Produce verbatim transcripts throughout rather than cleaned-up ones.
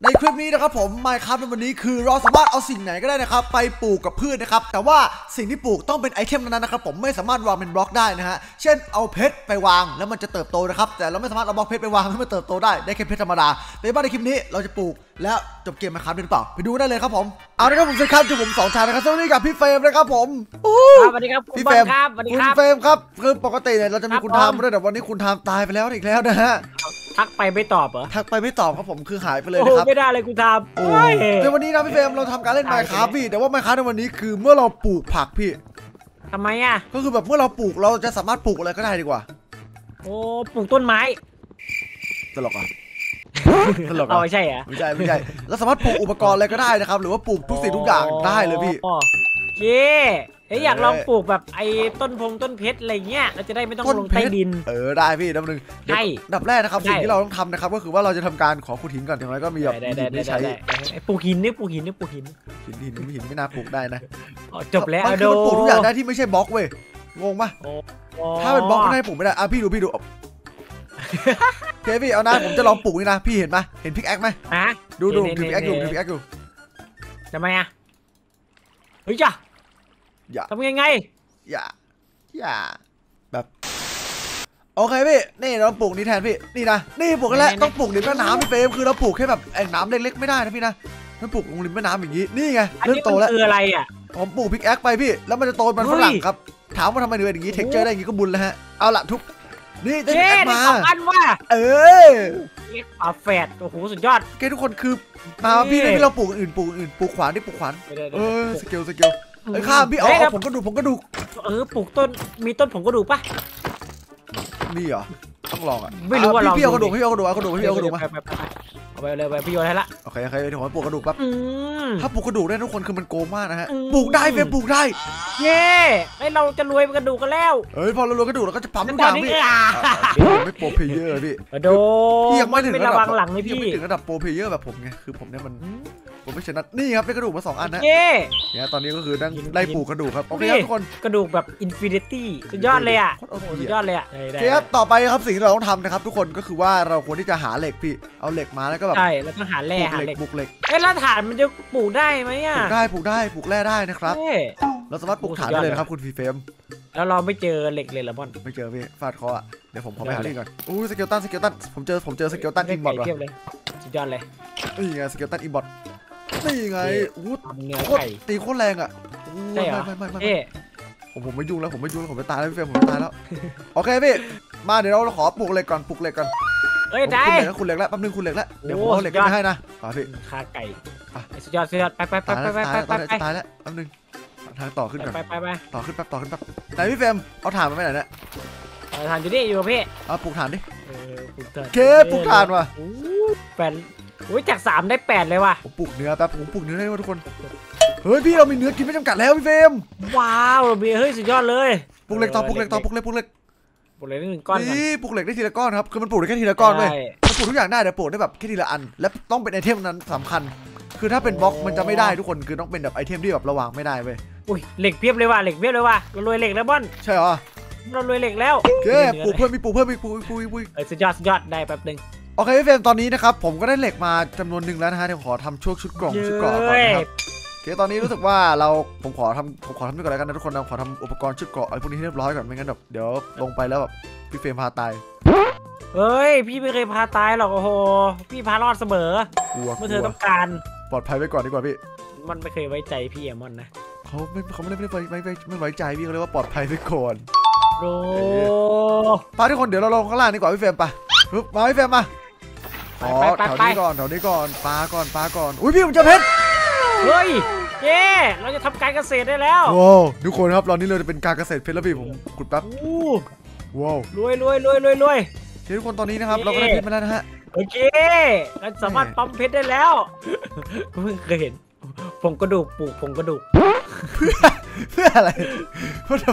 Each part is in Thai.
ในคลิปนี้นะครับผม Minecraft ในวันนี้คือเราสามารถเอาสิ่งไหนก็ได้นะครับไปปลูกกับพืชนะครับแต่ว่าสิ่งที่ปลูกต้องเป็นไอเทมนั้นนะครับผมไม่สามารถวางเป็นบล็อกได้นะฮะเช่นเอาเพชรไปวางแล้วมันจะเติบโตนะครับแต่เราไม่สามารถเอาบล็อกเพชรไปวางให้มันเติบโตได้ได้แค่เพชรธรรมดาในบ้านในคลิปนี้เราจะปลูกแล้วจบเกมMinecraftหรือเปล่าไปดูได้เลยครับผมเอาละครับผมสวัสดีครับจุผมสองชายนะครับสวัสดีกับพี่เฟรมนะครับผมสวัสดีครับพี่เฟรมครับสวัสดีครับคุณเฟรมครับคือปกติเนี่ยเราจะมีคุณทามด้วยแต่วันนี้คุณทามตายไปแล้วอีกแล้วนะฮะทักไปไม่ตอบเหรอทักไปไม่ตอบครับผมคือหายไปเลยนะครับไม่ได้เลยคุณทามในวันนี้นะพี่เฟรมเราทำการเล่นMinecraftพี่แต่ว่าMinecraftในวันนี้คือเมื่อเราปลูกผักพี่ทำไมอ่ะก็คือแบบเมื่อเราปลูกเราจะสามารถปลูกอะไรก็ได้ดีกว่าโอ้ปลูกต้นไม้ตลกอ่ะตลกอ่ะไม่ใช่อ่ะไม่ใช่ไม่ใช่เราสามารถปลูกอุปกรณ์อะไรก็ได้นะครับหรือว่าปลูกทุกสิ่งทุกอย่างได้เลยพี่เย้เฮ้ยอยากลองปลูกแบบไอ้ต้นพงต้นเพชรอะไรเงี้ยเราจะได้ไม่ต้องลงใต้ดินเออได้พี่ดับหนึ่งใช่ดับแรกนะครับสิ่งที่เราต้องทำนะครับก็คือว่าเราจะทำการขอขุดหินก่อนอย่างไรก็มีแบบได้ใช้ปลูกหินนี่ปลูกหินนี่ปลูกหินหินหินหินไม่น่าปลูกได้นะจบแล้วมันคือปลูกทุกอย่างได้ที่ไม่ใช่บล็อกเว้ยงงปะถ้าเป็นบล็อกไม่ได้ปลูกไม่ได้อ่ะพี่ดูพี่ดูเคพี่เอานะผมจะลองปลูกนี่นะพี่เห็นไหมเห็นพิกแอคไหมดูดูถือพิกแอคอยู่ถือพิกแอคอยู่ทำไมอ่ะเฮ้ยจ้ะอย่าทำยังไงอย่าอย่าแบบโอเคพี่นี่เราปลูกนี่แทนพี่นี่นะนี่ปลูกกันแล้วต้องปลูกริมแม่น้ำพี่เฟรมคือเราปลูกแค่แบบแอ่งน้ำเล็กๆไม่ได้นะพี่นะต้องปลูกริมแม่น้ำอย่างนี้นี่ไงเริ่มโตแล้วคืออะไรอ่ะผมปลูกพิกแอคไปพี่แล้วมันจะโตมันฝรั่งครับถามว่าทำไมถึงเป็นอย่างนี้เท็กเจอร์ได้อย่างนี้ก็บุญแล้วฮะเอาละทุกนี่จะแอคมาอันว่าเออเอ็กปลาแฝดโอ้โหสุดยอดแกทุกคนคือมาพี่ที่เราปลูกอื่นปลูกอื่นปลูกขวานที่ปลูกขวานเออสเกลสเกลไอ้ข้ามพี่เอาผมก็ดูผมก็ดูเออปลูกต้นมีต้นผมก็ดูป่ะมีเหรอต้องลองอ่ะไม่รู้ว่าลองพี่เอากระดูกพี่เอากระดูกเอากระดูกพี่เอากระดูกมาเอาไปเลยไปพี่โยนให้ละโอเคโอเคเดี๋ยวผมปลูกกระดูกแป๊บถ้าปลูกกระดูกได้ทุกคนคือมันโกงมากนะฮะปลูกได้เฟมปลูกได้เย้ไอเราจะรวยกระดูกกันแล้วเฮ้ยพอเรารวยกระดูกเราก็จะปั๊มทุกอย่างพี่ไม่โปรเพลเยอร์พี่โดพี่ยังไม่ถึงระดับหลังเลยพี่ไม่ถึงระดับโปรเพลเยอร์แบบผมไงคือผมเนี่ยมันผมไม่ชนะนี่ครับได้กระดูกมาสองอันนะเนี่ยตอนนี้ก็คือได้ปลูกกระดูกครับโอเคทุกคนกระดูกแบบอินฟินิตี้สุดยอดเลยอ่ะสุดยอดเลยอ่ะโอเคครับต่อไปครับสิ่งที่เราต้องทำนะครับทุกคนก็คือว่าเราควรที่จะหาเหล็กพี่เอาเหล็กมาแล้วก็แบบใช่แล้วต้องหาแร่หาเหล็กปลูกเหล็กเอ้ยแล้วถ่านมันจะปลูกได้ไหมอ่ะปลูกได้ปลูกได้ปลูกแร่ได้นะครับเราสามารถปลูกถ่านได้เลยนะครับคุณฟีเฟมแล้วเราไม่เจอเหล็กเลยหรอบอลไม่เจอพี่ฟาดคออ่ะเดี๋ยวผมขอไปหาเหล็กก่อนอู้สเกลตันสเกลตันผมเจอผมเจอสเกลตันอินบอทว่ะสุดยอดเลยนี่ไงสเกลตันอินบอทนี่ไงอู้โคตรตีโคตรแรงอ่ะไม่ไม่ไม่ไม่ผมผมไม่ยุ่งแล้วผมไม่ยุ่งแล้วผมจะตายแล้วพี่เฟรมผมจะตายแล้วโอเคพี่มาเดี๋ยวเราขอปลูกเหล็กก่อนปลูกเหล็กก่อนเอ้ยได้คุณเหล็กแล้วแป๊บนึงคุณเหล็กแล้วเดี๋ยวผมเอาเหล็กไปให้นะมาพี่ขาไก่สุดยอดสุดยอดไปไปไปไปไปไปไปตายแล้วแป๊บนึงทางต่อขึ้นก่อนไปไปไปต่อขึ้นแป๊บต่อขึ้นแป๊บไหนพี่เฟรมเอาถ่านมาไปไหนเนี่ยถ่านอยู่นี่อยู่พี่เอาปลูกถ่านดิปลูกถ่านเคปลูกถ่านว่ะแปดอุ้ยจากสามได้แปดเลยว่ะผมปลูกเนื้อแป๊บผมปลูกเนื้อได้ทุกคนเฮ้ยพี่เรามีเนื้อกินไม่จำกัดแล้วพี่เฟรมว้าวเรามีเฮ้ยสุดยอดเลยปลูกเหล็กต่อปลูกเหล็กต่อปลูกเหล็กปลูกเหล็กปลูกเหล็กได้หนึ่งก้อนนี่ปลูกเหล็กได้ทีละก้อนครับคือมันปลูกได้แค่ทีละก้อนเลยมันปลูกทุกอย่างได้แต่ปลูกได้แบบแค่ทีละอันและต้องเป็นไอเทมนั้นสำคัญคือถ้าเป็นบล็อกมันจะไม่ได้ทุกคนคือต้องเป็นแบบไอเทมที่แบบระวังไม่ได้เว้ยอุ้ยเหล็กเพียบเลยว่ะเหล็กเพียบเลยว่ะเรารวยเหล็กแล้วบอลใช่เหรอเรารวยเหล็กแล้วโอเคปลูกเพิ่มมีปลูกเพิ่มมีปลูกปลูกปลูกเออสุดยอดสุดยอดได้แป๊บนึงโอเคพี่เฟรมตอนนี้นะครับผมก็ได้เหล็กมาจำนวนหนึ่งแล้วนะฮะเดี๋ยวขอทำช่วงชุดกล่องชุดเกราะก่อนนะครับโอเคตอนนี้รู้สึกว่าเราผมขอทำผมขอทำด้วยก่อนแล้วกันนะทุกคนเราขอทำอุปกรณ์ชุดเกราะอะไรพวกนี้ให้เรียบร้อยก่อนไม่งั้นแบบเดี๋ยวลงไปแล้วแบบพี่เฟรมพาตายเฮ้ยพี่ไม่เคยพาตายหรอกโอ้โหพี่พารอดเสมอเมื่อเธอต้องการปลอดภัยไว้ก่อนดีกว่าพี่มันไม่เคยไว้ใจพี่แอมอนนะเขาไม่เขาไม่ได้ไม่ไม่ไม่ไม่ไว้ใจพี่เขาเรียกว่าปลอดภัยไว้ก่อนโอ้พาทุกคนเดี๋ยวเราลงข้างล่างดีกว่าพี่เฟรมไปปึ๊บมาพี่เฟรมมาอ๋อแถวนี้ก่อนแถวนี้ก่อนปลาก่อนปลาก่อนอุ้ยพี่ผมเจอเพชรเฮ้ยเย้เราจะทำการเกษตรได้แล้วว้าวทุกคนครับตอนนี้เราจะเป็นการเกษตรเพชรแล้วพี่ผมขุดแป๊บว้าวรวยรวยรวยรวยรวยทุกคนตอนนี้นะครับเราก็ได้เพชรมาแล้วนะฮะโอเคเราสามารถปั๊มเพชรได้แล้วเพิ่งเคยเห็นผงกระดูกปลูกผงกระดูกเพื่อเพื่ออะไรเพื่อ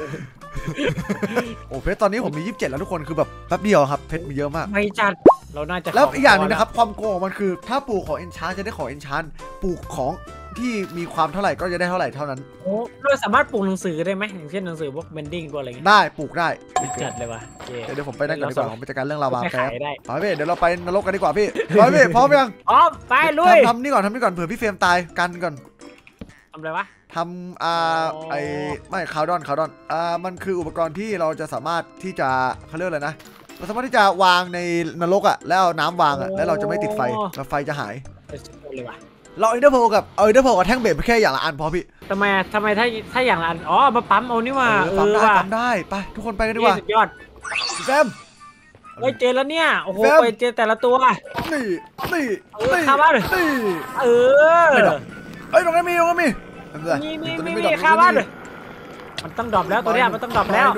โอ้เพชรตอนนี้ผมมียี่สิบเจ็ดแล้วทุกคนคือแบบแป๊บเดียวครับเพชรมีเยอะมากไม่จัดเราน่าจะแล้วอีกอย่างนึงนะครับความโกงมันคือถ้าปลูกของเอนชานจะได้ของเอนชานปลูกของที่มีความเท่าไหร่ก็จะได้เท่าไหร่เท่านั้นโอ้เราสามารถปลูกหนังสือได้ไหมอย่างเช่นหนังสือพวกเบนดิ้งพวกอะไรเงี้ยได้ปลูกได้จัดเลยวะเดี๋ยวผมไปนั่งก่อนดีกว่าผมไปจัดการเรื่องลาวาแป๊บไปพี่เดี๋ยวเราไปนรกกันดีกว่าพี่ไปพี่พร้อมยังพร้อมไปลุยทำนี่ก่อนทำนี่ก่อนเผื่อพี่เฟรมตายกันก่อนทำอะไรวะทำอ่าไอไม่คาวดอนคาวดอนอ่ามันคืออุปกรณ์ที่เราจะสามารถที่จะเขาเรียกอะไรนะเราสามารถที่จะวางในนรกอ่ะแล้วน้ำวางอ่ะแล้วเราจะไม่ติดไฟแล้วไฟจะหายเราอินเตอร์โพกับเอาอินเตอร์โพกับแท่งเบสไปแค่อย่างละอันพอพี่ทำไมทำไมถ้าถ้าอย่างละอันอ๋อมาปั๊มเอานี่ว่าปั๊มได้ปั๊มได้ไปทุกคนไปกันดีกว่าสุดยอดแฟมเฮ้ยเจอแล้วเนี่ยโอ้โหไปเจอแต่ละตัวนี่นี่นี่ข้าบ้านเลยเออเฮ้ยตรงนี้มีตรงนี้มีมีมีมีมีข้าบ้านเลยมันต้องดรอปแล้วตัวเนี้ยมันต้องดรอปแล้ว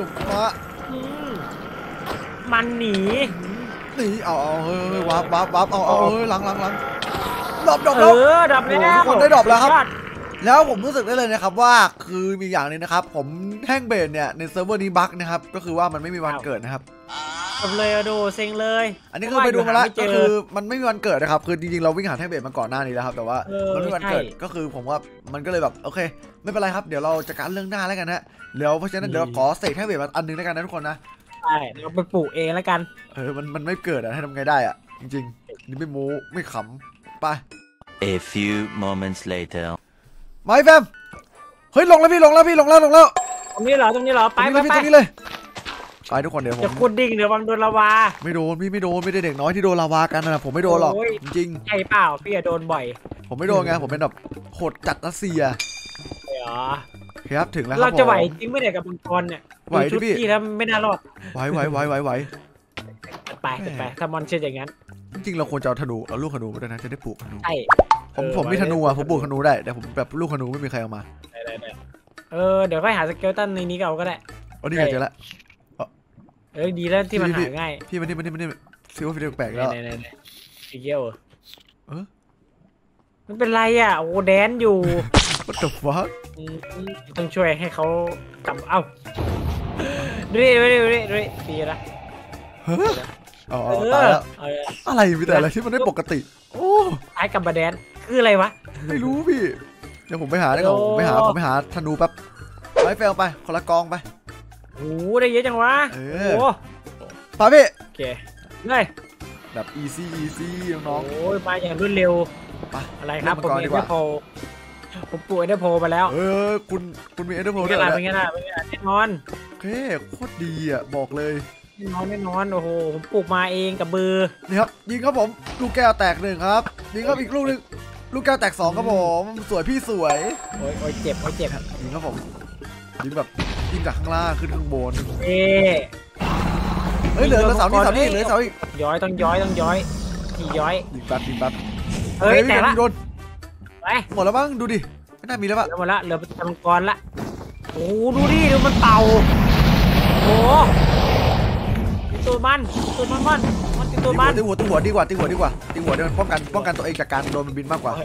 มันหนีหนีเอาเอาเฮ้ยวับวับวับเอาเอาเฮ้ยหลังหลังหลังดรอปดรอปแล้วเออดรอปแล้วคนได้ดรอปแล้วครับแล้วผมรู้สึกได้เลยนะครับว่าคือมีอย่างนึงนะครับผมแท่งเบสเนี่ยในเซิร์ฟเวอร์นี้บั๊กนะครับก็คือว่ามันไม่มีวันเกิดนะครับผมเลยดูเซ็งเลยอันนี้คือไปดูมาแล้วก็คือมันไม่มีวันเกิดนะครับคือจริงๆเราวิ่งหาแท่งเบสมาก่อนหน้านี้แล้วครับแต่ว่ามันไม่มีวันเกิดก็คือผมว่ามันก็เลยแบบโอเคไม่เป็นไรครับเดี๋ยวเราจัดการเรื่องหน้าแล้วกันฮะเดี๋ยวเพราะฉะนั้นเดี๋ยวขอเสกแท่งเบสมาอันนึงแล้วกันนะทุกคนนะใช่เราไปปลูกเองแล้วกันเออมันมันไม่เกิดอะให้ทำไงได้อะจริงๆนี่ไม่โม้ไม่ขำไป A few moments later มาแฟมเฮ้ยลงแล้วพี่ลงแล้วพี่ลงแล้วลงแล้วตรงนี้เหรอตรงนี้เหรอไปไปไปตรงนี้เลยไปทุกคนเดี๋ยวผมจะขุดดิ่งเดี๋ยววังโดนลาวาไม่โดนพี่ไม่โดนไม่ได้เด็กน้อยที่โดนลาวากันนะผมไม่โดนหรอกจริงๆใช่เปล่าพี่โดนบ่อยผมไม่โดนไงผมเป็นแบบโหดจัดรัสเซียเหรอครับถึงแล้วเราจะไหวจริงไม่ได้กับมังกรเนี่ยไหวดิพี่ที่แล้วไม่น่ารอดไหวไหวไหวไหวไหวไปไปถ้ามอนเช่นอย่างนั้นจริงๆเราควรจะเอาธนูเอาลูกธนูไปด้วยนะจะได้ปลูกธนูใช่ผมผมมีธนูอ่ะผมปลูกธนูได้แต่ผมแบบลูกธนูไม่มีใครเอามาได้ได้เออเดี๋ยวค่อยหาสเกลตันในนี้เอาก็ได้อ๋อนี่ไงเจอแล้วเออดีแล้วที่มันหาง่ายพี่มันนี่มันนี่มันนี่ซิลฟิลแปลกแล้วอีเกียวเออมันเป็นไรอ่ะโอ้แดนอยู่ What the fuck ต้องช่วยให้เขากลับเอ้าดูดิดูดิดูดิดูดิดีละเฮ้ยอ๋อตายแล้วอะไรมีแต่อะไรที่มันไม่ปกติโอ้ไอ้กับบาแดนคืออะไรวะไม่รู้พี่เดี๋ยวผมไปหาได้ก่อนผมไปหาผมไปหาธนูแป๊บไปเฟลไปคนละกองไปโอ้ได้เยอะจังวะโอ้ไปพี่โอเคเลยแบบ easy easy น้องโอ้ยมาอย่างรวดเร็วอะไรครับผมมีเอเดอร์โพผมปลูกเอเดอร์โพมาแล้วเออคุณคุณมีเอเดอร์โพด้วยเหรอเป็นไงล่ะเป็นไงล่ะแน่นอนโอเคโคตรดีอ่ะบอกเลยแน่นอนแน่นอนโอ้โหผมปลูกมาเองกับมือนี่ครับยิงครับผมลูกแก้วแตกหนึ่งครับยิงครับอีกลูกนึงลูกแก้วแตกสองครับผมสวยพี่สวยโอ้ยโอ้ยเจ็บโอ้ยเจ็บยิงครับผมยิงแบบยิงจากข้างล่างขึ้นข้างบนเอ๊ะเฮ้ยเหลือเสานี่เสานี่เหลือเสาอีกย้อยต้องย้อยต้องย้อยที่ย้อยยิงปั๊บยิงปั๊บเฮ้ยแต่ละโดนไปหมดแล้วบ้างดูดิไม่น่ามีแล้วป่ะหมดละเหลือเป็นมังกรละโอ้ดูดิดูมันเต่าโอ้ตัวมันตัวมันมันมันตีตัวมันตีหัวตีหัวดีกว่าตีหัวดีกว่าตีหัวเดี๋ยวมันป้องกันป้องกันตัวเองจากการโดนมันบินมากกว่า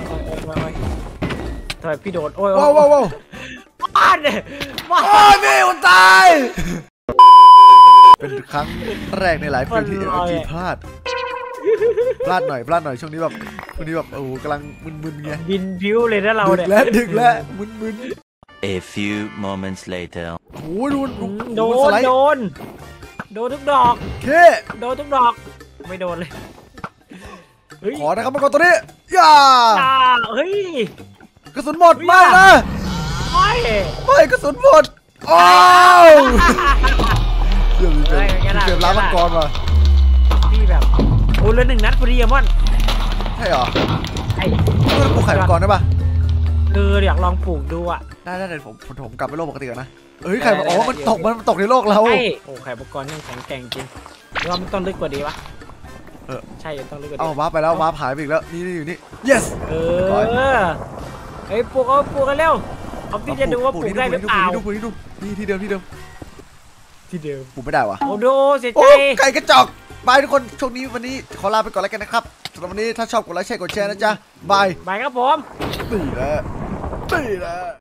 ทำไมพี่โดนโอ้ยว้าวว้าวบ้านเนี่ยบ้านพี่มันตายเป็นครั้งแรกในหลายปีที่ที่พลาดพลาดหน่อยพลาดหน่อยช่วงนี้แบบช่วงนี้แบบโอ้กำลังมึนๆไงบินพิ้วเลยนะเราเนี่ยแล้วดึกแล้วมึนๆ A few moments later โอ้โดนโดนโดนโดนทุกดอกเคโดนทุกดอกไม่โดนเลยขอนะครับมังกรตัวนี้ย่าเฮ้ยกระสุนหมดมากนะไม่ไม่กระสุนหมดโอ้ยเดี๋ยวเดี๋ยวล้างมังกรมาพี่แบบโอ้เลยหนึ่งนัดพอดีอะมอนใช่เหรอไอ้เราปลูกไข่มังกรได้ป่ะเอออยากลองปลูกดูอ่ะได้ได้เลยผมผมกลับไปโลกปกติกันนะเอ้ยไข่อ๋อมันตกมันตกในโลกเราโอ้ไข่มังกรยังแข็งแกร่งจริงว่ามันต้องลึกกว่าดีวะเออใช่ต้องลึกกว่าเอาวาร์ปไปแล้ววาร์ปหายไปอีกแล้วนี่นี่อยู่นี่ yes เออเฮ้ยปลูกเอาปลูกกันเร็วเอาพี่จะดูว่าปลูกได้หรือเปล่าดูดูดูนี่ที่เดิมที่เดิมที่เดิมปลูกไม่ได้วะโอ้ดูเสียใจไก่กระจอกบายทุกคนช่วงนี้วันนี้ขอลาไปก่อนแล้วกันนะครับสำหรับวันนี้ถ้าชอบกดไลค์แชร์กดแชร์นะจ๊ะบายบายครับผมตีแล้วตีแล้ว